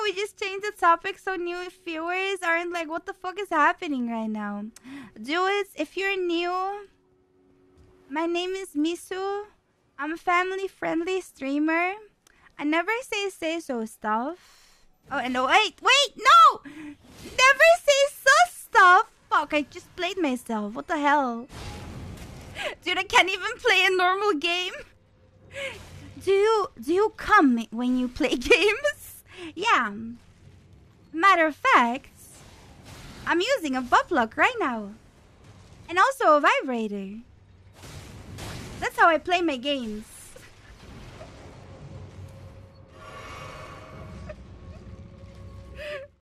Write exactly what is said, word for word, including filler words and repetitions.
we just changed the topic so new viewers aren't like, what the fuck is happening right now? Dudes, if you're new, my name is Misu. I'm a family-friendly streamer. I never say say-so stuff. Oh, and no, wait, wait, no! Never say so stuff! Fuck, I just played myself. What the hell? Dude, I can't even play a normal game. Do you, do you come when you play games? Yeah. Matter of fact, I'm using a butt plug right now. And also a vibrator. That's how I play my games.